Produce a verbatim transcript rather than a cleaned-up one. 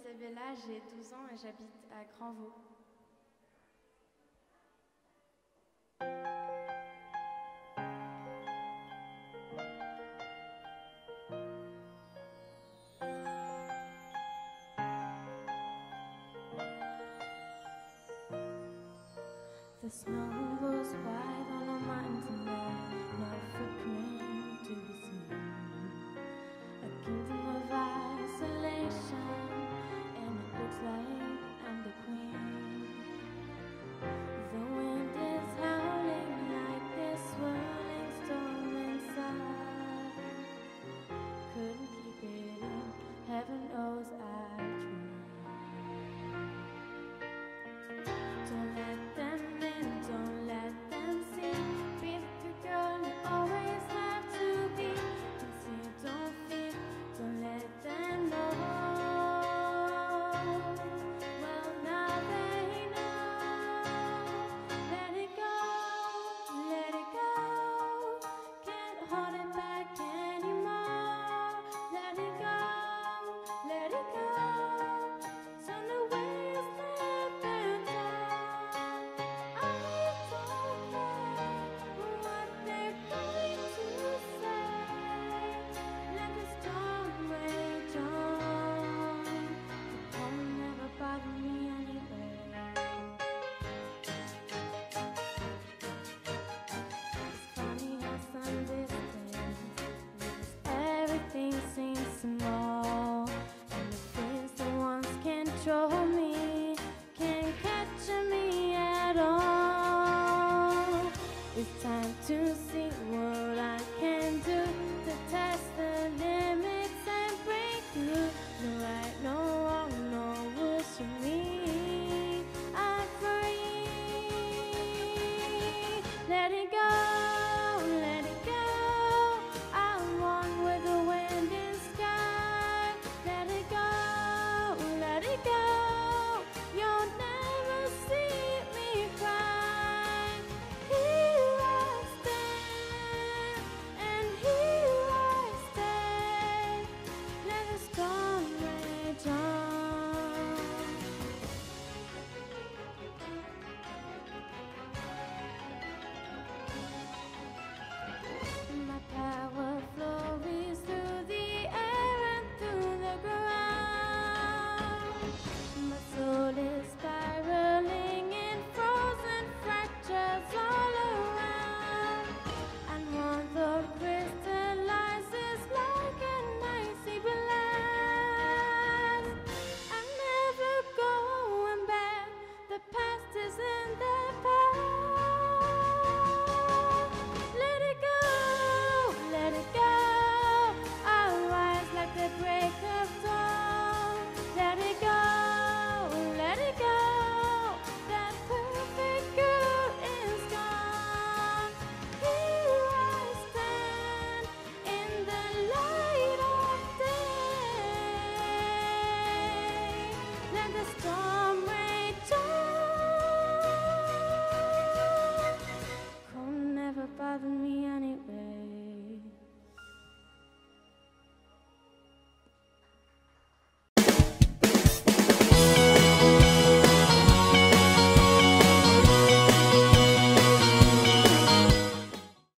Isabella, j'ai douze ans et j'habite à Grandvaux. The snow goes white on a mountain there, not a footprint to be seen. A kingdom of isolation, and it looks like I'm the queen. The wind is howling like this swirling storm inside. Couldn't keep it in, heaven knows I tried. Don't let them in, don't let them see. Be the good girl you always have to be. Don't see, don't feel, don't let them know. Well, now they know. Let it go, let it go. Can't hold it back anymore. Let it go, let it go. So the way is left and everything seems small, and the things that once control